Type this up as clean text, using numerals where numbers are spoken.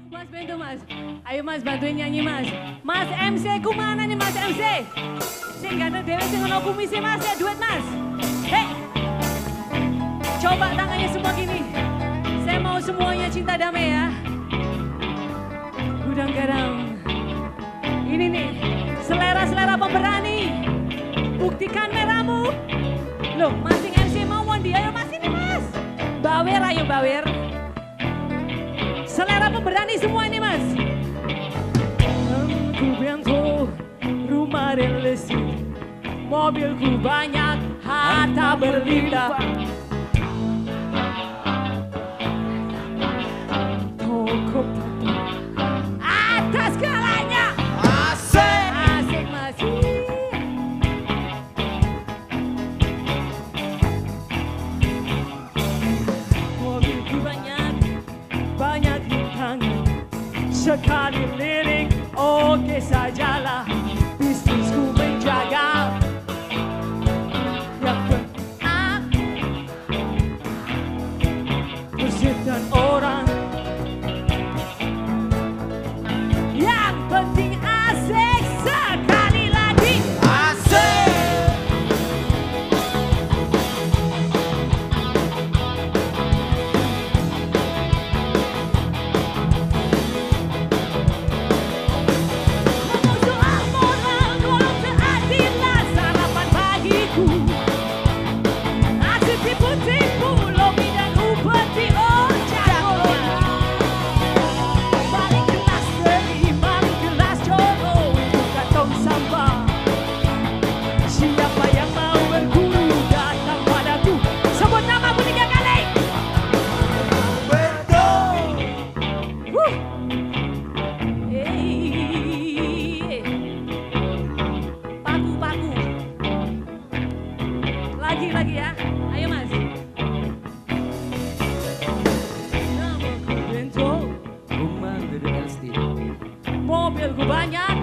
Mas Bento mas, ayo mas bantuin nyanyi mas. Mas MC ku mana nih mas MC? Sing ganteng dewe sing ono kumise mas ya duet mas. Hei, coba tangannya semua gini. Saya mau semuanya cinta damai ya. Gudang garam. Ini nih, selera-selera pemberani. Buktikan merahmu. Loh, masing MC mau Wondi, ayo mas ini mas. Bawer ayo bawer. Selera pemberani semua ini mas. Ku Bento, rumah relasi, mobilku banyak, harta berlimpah. Toko atas segalanya. Asik. Asik mas. Mobilku banyak, banyak rintangan. Sekali lirik, oke sajalah. Bisnisku menjaga. Yang penting aku bersih dan orang. Yang penting asik sekali lagi. Asik. Ngomong soal moral, golong seadillah sarapan pagiku. Asik tipu-tipu, lobi dan upeti, oh jagonya. Balik gelas teri, balik gelas jodoh, bukan tong sampah. Siapa yang mau berguru datang padaku. Sebut namaku 3 kali. Bento. Paku-paku. Lagi ya. Ayo mas. Namaku Bento, Rumah dari Esti. mobilku banyak,